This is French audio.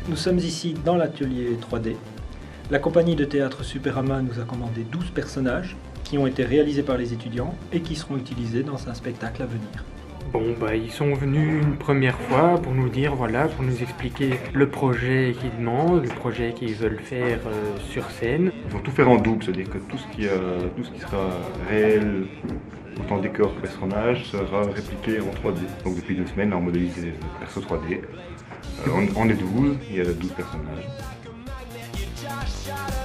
Nous sommes ici dans l'atelier 3D. La compagnie de théâtre Superama nous a commandé 12 personnages qui ont été réalisés par les étudiants et qui seront utilisés dans un spectacle à venir. Bon, ils sont venus une première fois pour nous dire, voilà, pour nous expliquer le projet qu'ils demandent, le projet qu'ils veulent faire sur scène. Ils vont tout faire en double, c'est-à-dire que tout ce qui sera réel, autant décor que personnage, sera répliqué en 3D. Donc depuis 2 semaines, on modélise des persos 3D. On est 12, il y a 12 personnages.